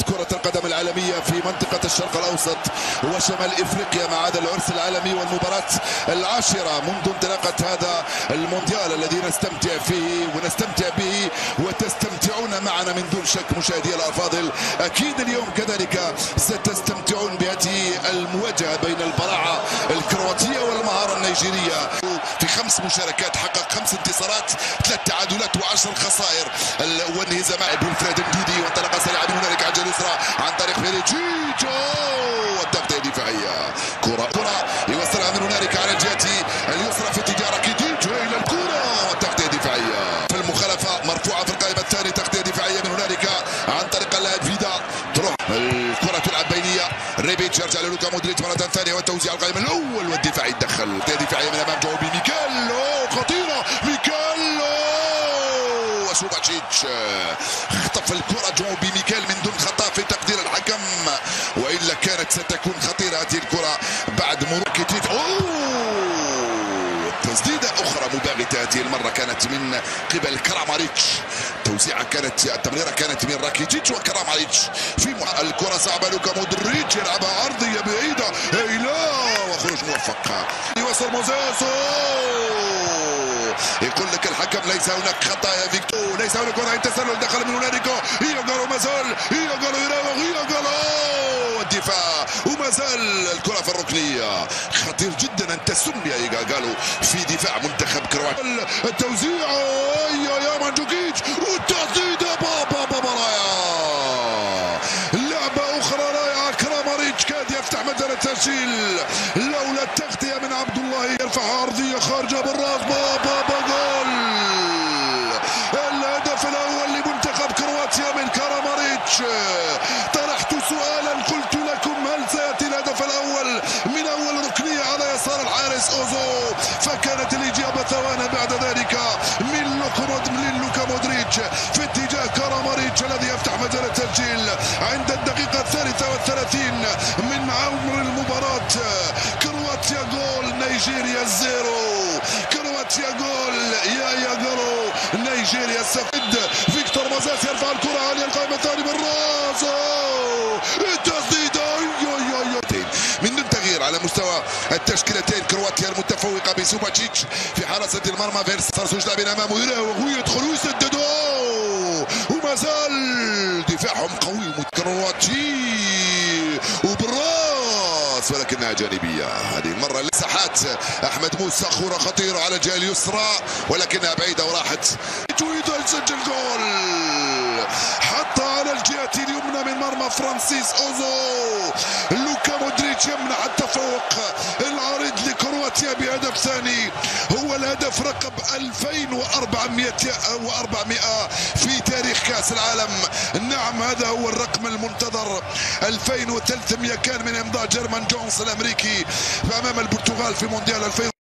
كرة القدم العالمية في منطقة الشرق الأوسط وشمال إفريقيا مع هذا العرس العالمي والمباراة العاشرة منذ انطلاقة هذا المونديال الذي نستمتع فيه ونستمتع به وتستمتعون معنا من دون شك مشاهدي الأفاضل. أكيد اليوم كذلك ستستمتعون بهذه المواجهة بين البراعة الكرواتية والمهارة النيجيرية. في 5 مشاركات حقق 5 انتصارات 3 تعادلات و10 خسائر وانهزامات. بولفريد نديدي وانطلق سريعا من هنالك على الجهة اليسرى عن طريق بيريتشيتش والتغطية الدفاعية. كرة يوصلها من هنالك على الجهة اليسرى في اتجاه راكيتيتش إلى الكرة والتغطية الدفاعية. في المخالفة مرفوعة في القائمة الثانية تغطية دفاعية من هنالك عن طريق اللاعب فيدا. تروح الكرة تلعب بينية ريبيتش يرجع للوكا مودريتش مرة ثانية والتوزيع القائمة الأول والدفاع يتدخل. دفاعية من أمام جوبي ميكيلو خطيرة ميكيلو وسوباتشيتش خطف الكرة جوبي ميكيل من دون خطأ في تقدير الحكم وإلا كانت ستكون خطيرة هذه الكرة بعد مرور كتيف. تسديدة أخرى مباغتة هذه المرة كانت من قبل كراماريتش. التمريرة كانت من راكيتيتش وكراماريتش. في الكرة صعبة لوكا مودريتش يلعبها أرضية بعيدة هيلا وخروج موفق. يوصل موزيس يقول لك الحكم ليس هناك خطأ يا فيكتور، ليس هناك وضع تسلل دخل من هنالك هي قالوا مازال هي قالوا يراوغ هي قالوا الدفاع ومازال الكرة في الركنية. خطير جدا أن تسمي قالوا في دفاع منتخب كرواتيا. التوزيع يا مانجوكيتش والتسديدة بابا رائعة. لعبة أخرى رائعة. كراماريتش كاد يفتح مجال التسجيل لولا التغطية من عبد الله. يرفعها أرضية خارجة بالراس بابا جول. الهدف الأول لمنتخب كرواتيا من كراماريتش. طرحت سؤالا قلت لكم هل سيأتي الهدف الأول من أول ركنية على يسار الحارس أوزو؟ فكانت الإجابة ثواني بعد ذلك من لوكا مودريتش في اتجاه كراماريتش الذي يفتح مجال التسجيل عند الدقيقة 33 من عمر المباراة. كرواتيا جول نيجيريا 0. كرواتيا جول يا جولو نيجيريا 0. فيكتور مازاس يرفع الكرة عالية القائمة الثانية بالراس التسديدة من دون تغيير على مستوى التشكيلتين. كرواتيا المتفوقة بسوباتشيتش في حراسة المرمى فيرس صار لاعبين أمامه يراوغ ويدخل ويسدد وما زال دفاعهم قوي كرواتي وبالراس ولكنها جانبية هذه المرة. لساحات أحمد موسى خورة خطيرة على الجهة اليسرى ولكنها بعيدة وراحت. يريد يسجل جول حتى على الجهة اليمنى من مرمى فرانسيس أوزو. لوكا مودريتش يمنع التفوق العريض لكرواتيا بهدف ثاني هو الهدف رقم 2400 في تاريخ كأس العالم. نعم هذا هو الرقم المنتظر. 2300 كان من امضاء جيرمان جونز الامريكي امام البرتغال في مونديال 2000.